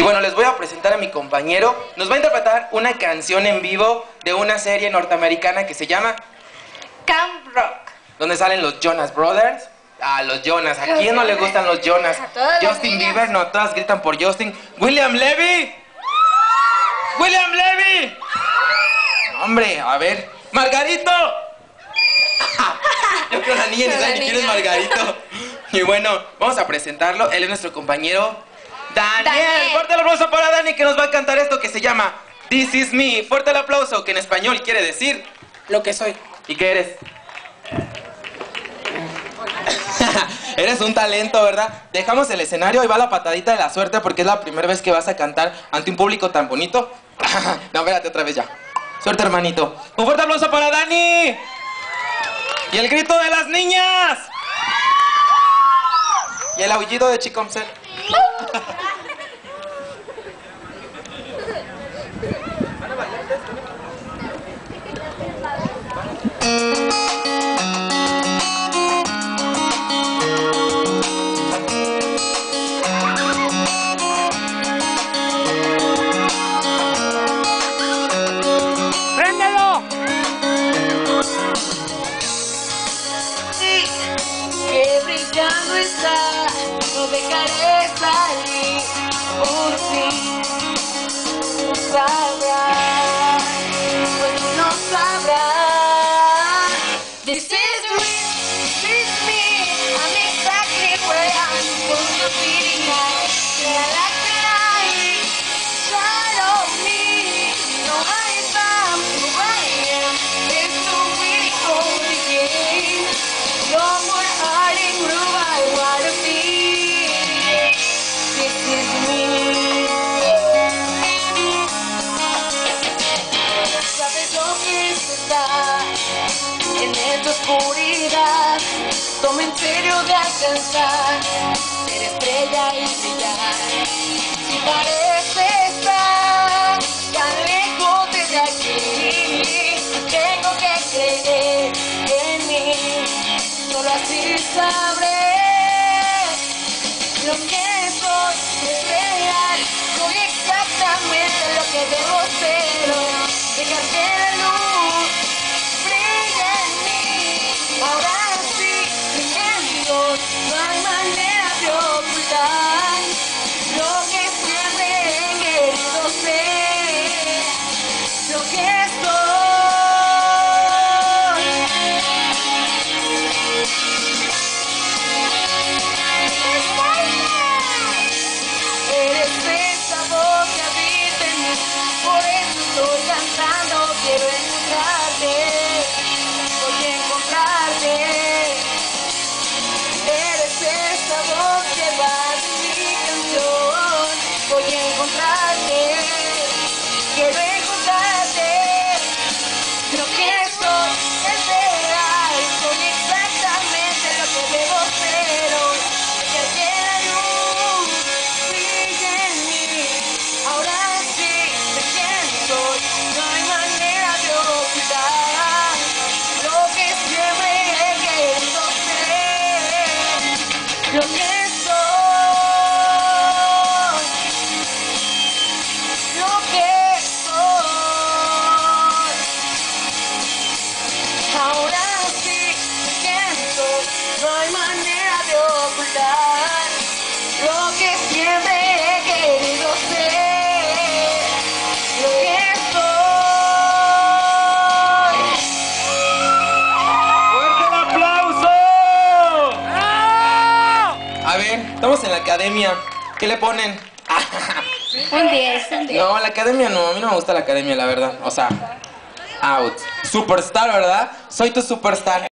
bueno, les voy a presentar a mi compañero. Nos va a interpretar una canción en vivo de una serie norteamericana que se llama Camp Rock. donde salen los Jonas Brothers. Ah, los Jonas. ¿A quién no le gustan los Jonas? A todas las Justin niñas. Bieber, no, todas gritan por Justin. William Levy. William Levy. Hombre, a ver. Margarito. Yo creo que la niña ni sabe ni quién es Margarito. Y bueno, vamos a presentarlo. Él es nuestro compañero Daniel. Fuerte el aplauso para Dani, que nos va a cantar esto que se llama This Is Me. Fuerte el aplauso, que en español quiere decir Lo que soy. ¿y qué eres? Eres un talento, ¿verdad? Dejamos el escenario y va la patadita de la suerte porque es la primera vez que vas a cantar ante un público tan bonito. No, espérate otra vez ya. Suerte, hermanito. Un fuerte aplauso para Dani. Y el grito de las niñas. Y el aullido de Chicomcel. ¡Préndelo! Sí, que brillando está, no dejaré salir. Por fin sabrás, pues tú no sabrás. This is real, this is me. I'm exactly where I'm supposed to be tonight. Yeah, I like the light, shine on me. No, I am who I am. It's so really cold again. No more hiding who I wanna be. This is me. Sabes lo que es estar en esta oscuridad. Toma en serio de alcanzar, ser estrella y brillar. Si parece estar tan lejos desde aquí, tengo que creer en mí. Solo así sabré lo que soy, es real. Soy exactamente lo que debo ser hoy. Dejar que la luz brille en mí. Ahora sí, en Dios no hay manera de ocultar lo que siempre he querido ser, lo que soy. Eres esa voz que habita en mí, por eso estoy cantando. Quiero encontrarte, voy a encontrarte. Eres esa voz que va en mi canción. Voy a encontrarte, quiero encontrarte. Lo que soy es real, soy exactamente lo que debo ser hoy. Dejar que la luz brille en mí. Ahora sí sé quién soy, no hay manera de ocultar lo que siempre he querido ser, lo que soy, lo que soy. Ahora sí sé quién soy, no hay manera de ocultar lo que siempre he querido ser, lo que soy. ¡Fuerte el aplauso! A ver, estamos en la academia. ¿Qué le ponen? Un 10, un 10. No, la academia no. A mí no me gusta la academia, la verdad. O sea, out. Superstar, ¿verdad? Soy tu superstar.